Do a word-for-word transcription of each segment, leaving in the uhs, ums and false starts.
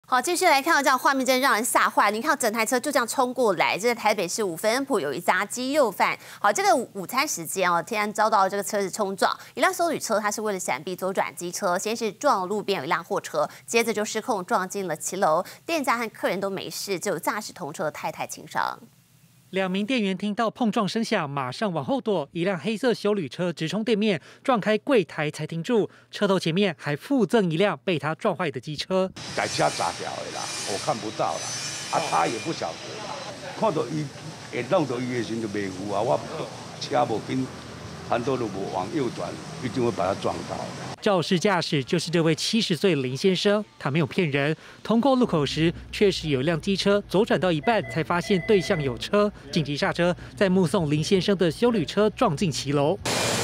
好，继续来看到这样画面，真的让人吓坏。你看到整台车就这样冲过来，这在台北市五分埔有一家鸡肉饭。好，这个午餐时间哦，突然遭到这个车子冲撞，一辆休旅车它是为了闪避左转机车，先是撞了路边有一辆货车，接着就失控撞进了骑楼，店家和客人都没事，只有驾驶同车的太太轻伤。 两名店员听到碰撞声响，马上往后躲。一辆黑色休旅车直冲店面，撞开柜台才停住。车头前面还附赠一辆被他撞坏的机车。 改车砸掉的啦，我看不到啦，啊，他也不晓得啦。看到伊会弄到伊的时候就袂赴啊，我车无紧，盘都都无往右转，一定会把他撞到。 肇事驾驶就是这位七十岁林先生，他没有骗人。通过路口时，确实有一辆机车左转到一半，才发现对向有车，紧急刹车，再目送林先生的休旅车撞进骑楼。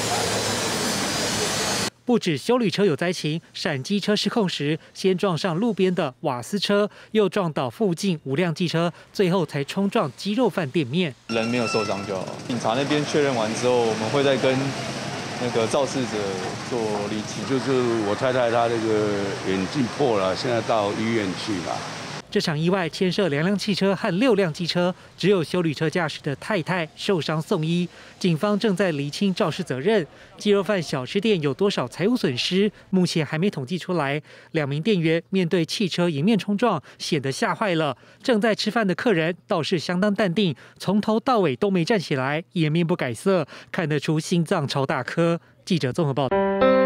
不止休旅车有灾情，闪机车失控时，先撞上路边的瓦斯车，又撞倒附近五辆机车，最后才冲撞鸡肉饭店面。 人没有受伤就好。警察那边确认完之后，我们会再跟那个肇事者做厘清。 就是我太太她那个眼镜破了，现在到医院去了。 这场意外牵涉两辆汽车和六辆机车，只有休旅车驾驶的太太受伤送医。警方正在厘清肇事责任。鸡肉饭小吃店有多少财务损失，目前还没统计出来。两名店员面对汽车迎面冲撞，显得吓坏了。正在吃饭的客人倒是相当淡定，从头到尾都没站起来，也面不改色，看得出心脏超大颗。记者综合报道。